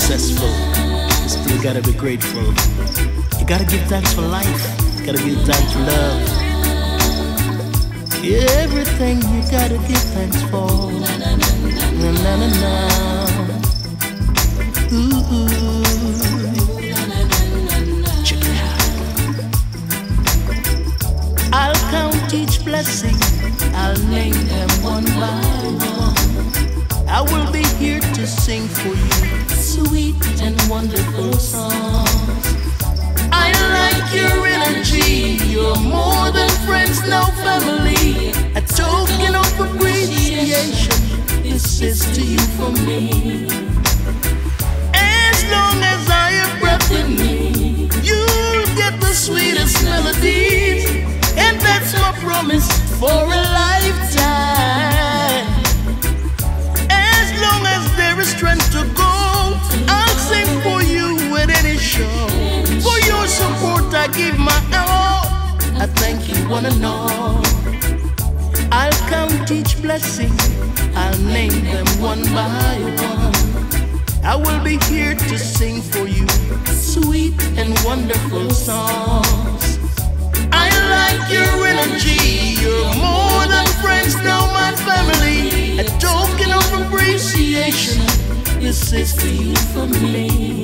successful, you still gotta be grateful. You gotta give thanks for life. You gotta give thanks for love. Everything you gotta give thanks for. Na na na na. Ooh, check it out. I'll count each blessing. I'll name them one by one. I will be here to sing for you sweet and wonderful songs. I like your energy. You're more than friends, now family. A token of appreciation. This is to you from me. As long as I have breath in me, you'll get the sweetest melodies. And that's my promise for a lifetime. As long as there is strength to go, I'll sing for you at any show. For your support I give my all. I thank you, wanna know. I'll count each blessing. I'll name them one by one. I will be here to sing for you sweet and wonderful songs. I like your energy. You're more than friends, now my family. A token of appreciation. This is for you from me.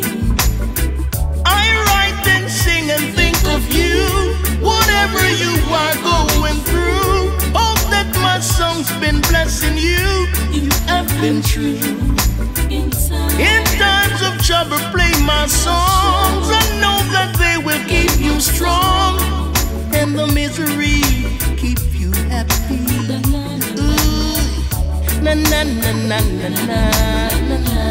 I write and sing and think of you. Whatever you are going through, hope that my song's been blessing you. You have been true. In times of trouble, play my songs. I know that they will keep you strong. And the misery keep you happy. Ooh, na na na na na na na na.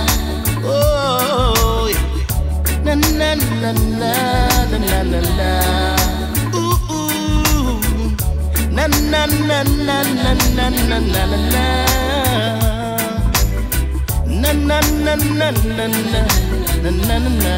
Oh, na na na na na na na na. Ooh, ooh, na na na na na na na na na na. Na na na na na na na na na.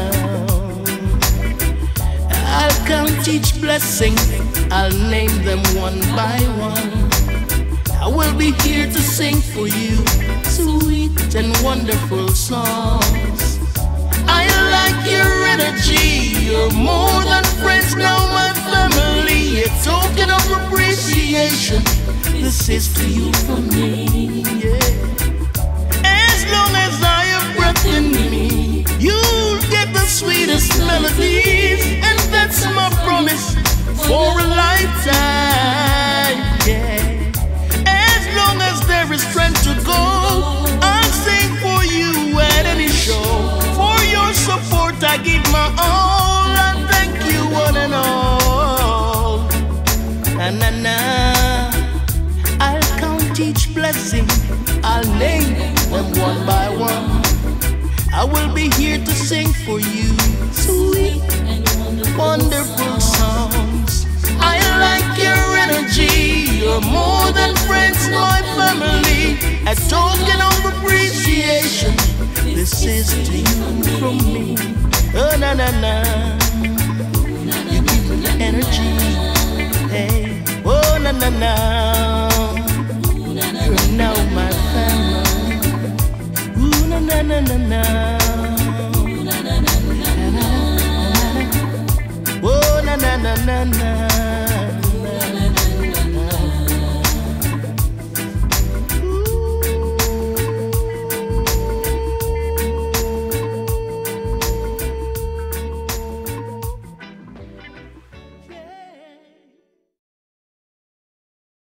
I'll count each blessing. I'll name them one by one. I will be here to sing for you sweet and wonderful songs. I like your energy. You're more than friends, now my family. A token of appreciation. This is to you from me. Yeah. As long as I have breath in me, you'll get the sweetest melodies. And that's my promise for a lifetime. Yeah. As long as there is strength to go, I'll sing for you at any show. For your support I give my all. I thank you one and all. Na na na. I'll count each blessing. I'll name them one by one. I will be here to sing for you sweet and wonderful songs. I like your energy. You're more than friends, my family. A token of appreciation. This is to you from me. Oh na na na. You give me energy. Hey. Oh na na na. You're now my family. Ooh na na na na na.